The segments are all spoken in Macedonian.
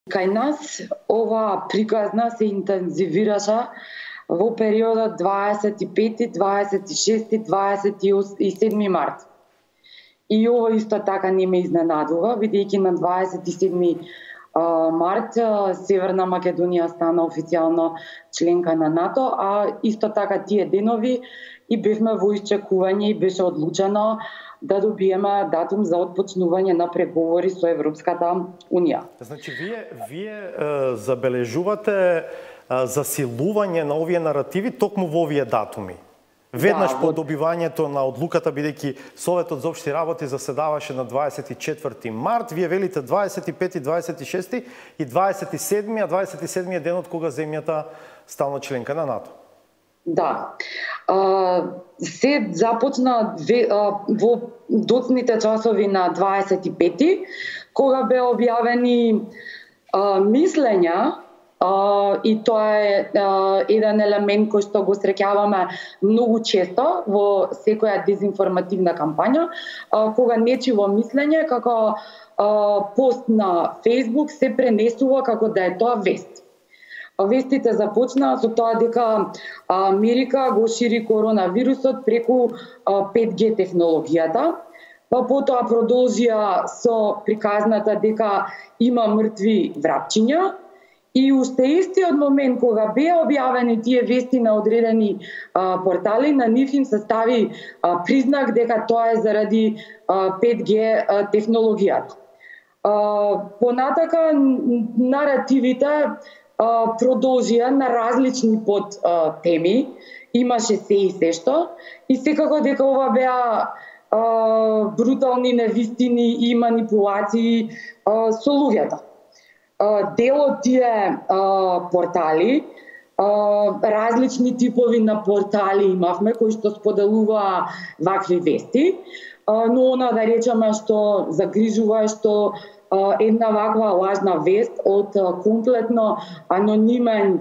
Кај нас ова приказна се интензивираше во периодот 25, 26, 27 март. И ова исто така не ме изненадува, бидејќи на 27 март Северна Македонија стана официјално членка на НАТО, а исто така тие денови и бевме во исчекување и беше одлучено да добиеме датум за отпочнување на преговори со Европската Унија. Значи, вие забележувате засилување на овие наративи токму во овие датуми? Веднаш по добивањето на одлуката, бидејќи Советот за општи работи заседаваше на 24 март, вие велите 25, 26 и 27, а 27 е денот кога земјата стана членка на НАТО. Да. Се започна во доцните часови на 25, кога беа објавени мислења, и тоа е еден елемент кој што го среќаваме многу често во секоја дезинформативна кампања, кога нечиво мислење како пост на Facebook се пренесува како да е тоа вест. Вестите започнаа со тоа дека Америка го шири коронавирусот преку 5G технологијата, па потоа продолжија со приказната дека има мртви врапчиња. И уште истиот момент кога беа објавени тие вести на одредени портали, на нив им се стави признак дека тоа е заради 5G технологијата. Понатака наративите продолжија на различни подтеми, имаше се и се што, и секако дека ова беа брутални невистини и манипулации со луѓето. Дел од тие портали, различни типови на портали имавме кои што споделуваа вакви вести, но она да речеме што загрижува е што една ваква лажна вест од комплетно анонимен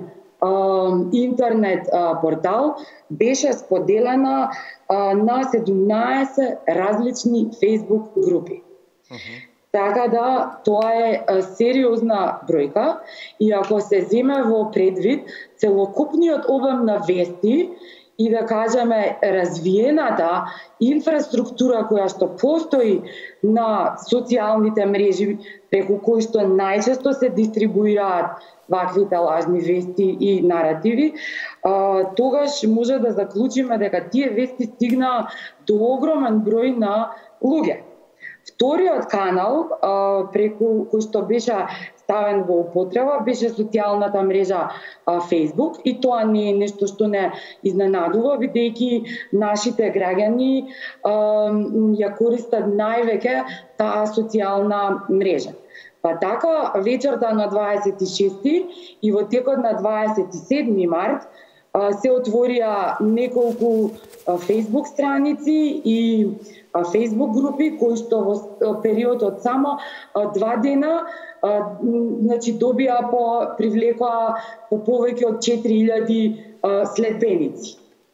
интернет портал беше споделена на 17 различни Facebook групи. Така да, тоа е сериозна бројка и ако се земе во предвид целокупниот обем на вести и да кажеме развиената инфраструктура која што постои на социјалните мрежи преку кои што најчесто се дистрибуираат ваквите лажни вести и наративи, тогаш може да заклучиме дека тие вести стигнаа до огромен број на луѓе. Вториот канал преку кој што беше ставен во употреба беше социјалната мрежа Facebook и тоа не е нешто што не изненадува, бидејќи нашите граѓани ја користат највеќе таа социјална мрежа. Па така, вечерта на 26 и во текот на 27 март се отворија неколку Facebook страници и Facebook групи кои што во период од само 2 дена значи привлекоа по повеќе од 4000 следбеници.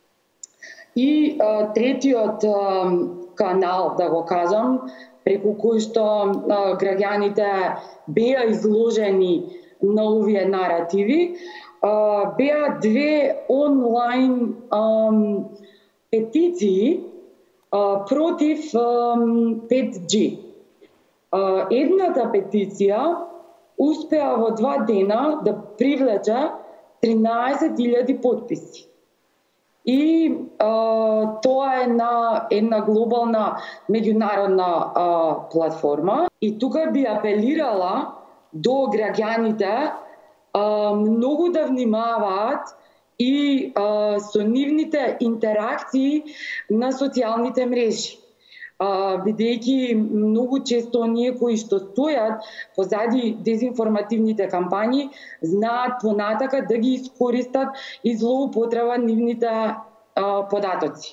И третиот канал, да го кажам, преку кој што граѓаните беа изложени на овие наративи, беа две онлайн петиции против 5G. Едната петиција успеа во 2 дена да привлече 13.000 подписи. И тоа е на една глобална меѓународна платформа. И тука би апелирала до граѓаните многу да внимаваат и со нивните интеракции на социјалните мрежи. Бидејќи многу често оние кои што стојат позади дезинформативните кампањи знаат понатака да ги искористат и злоупотреба нивните податоци.